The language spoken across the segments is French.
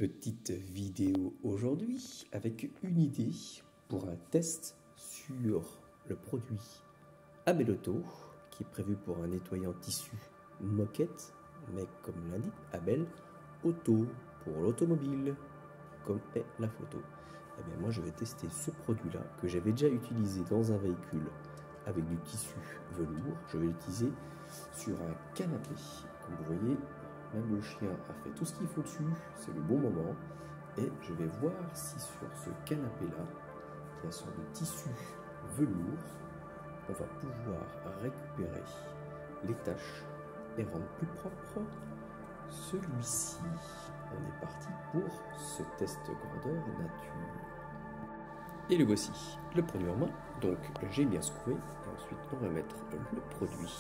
Petite vidéo aujourd'hui avec une idée pour un test sur le produit Abel Auto qui est prévu pour un nettoyant tissu moquette, mais comme l'indique Abel Auto pour l'automobile, comme est la photo. Eh bien moi je vais tester ce produit là que j'avais déjà utilisé dans un véhicule avec du tissu velours. Je vais l'utiliser sur un canapé. Comme vous voyez, même le chien a fait tout ce qu'il faut dessus, c'est le bon moment. Et je vais voir si sur ce canapé-là, qui est une sorte de tissu velours, on va pouvoir récupérer les taches et rendre plus propre celui-ci. On est parti pour ce test grandeur nature. Et le voici, le produit en main. Donc j'ai bien secoué. Et ensuite on va mettre le produit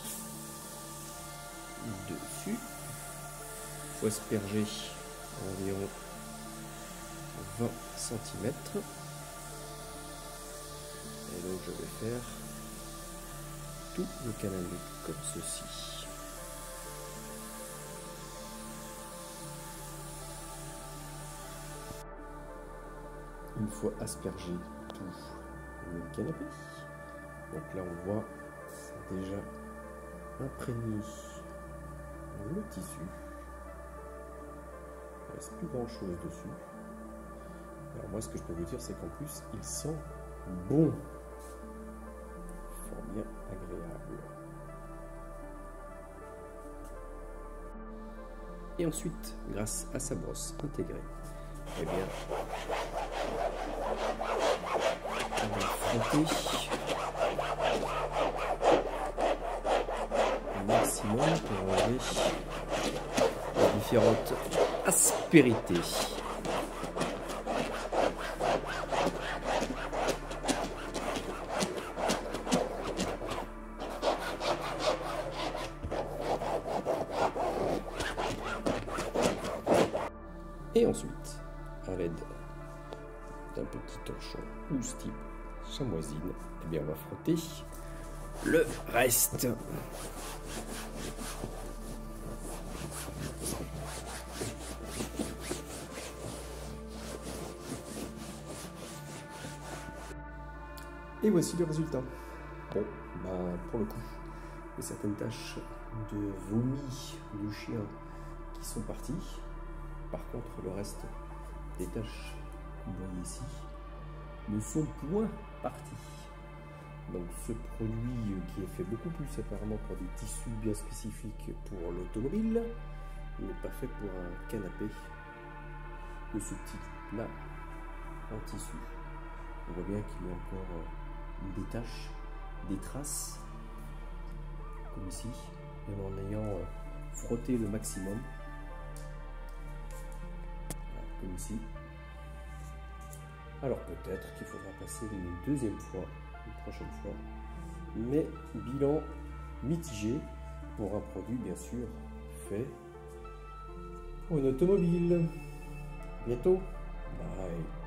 dessus. Il faut asperger environ 20 cm. Et donc je vais faire tout le canapé comme ceci. Une fois aspergé tout le canapé, donc là on voit c'est déjà imprégné le tissu. Il ne reste plus grand chose dessus. Alors moi ce que je peux vous dire c'est qu'en plus il sent bon, fort bien agréable. Et ensuite, grâce à sa brosse intégrée, eh bien on va frotter au maximum pour enlever les différentes aspérités. Et ensuite, à l'aide d'un petit torchon ou style chamoisine, eh bien on va frotter le reste. Et voici le résultat. Bon, pour le coup, il y a certaines taches de vomi du chien qui sont parties. Par contre, le reste des taches que vous voyez ici ne sont point parties. Donc ce produit qui est fait beaucoup plus apparemment pour des tissus bien spécifiques pour l'automobile n'est pas fait pour un canapé de ce type-là en tissu. On voit bien qu'il y a encore des taches, des traces, comme ici, même en ayant frotté le maximum. Comme ici. Alors peut-être qu'il faudra passer une deuxième fois, une prochaine fois, mais bilan mitigé pour un produit bien sûr fait pour une automobile. Bientôt, bye.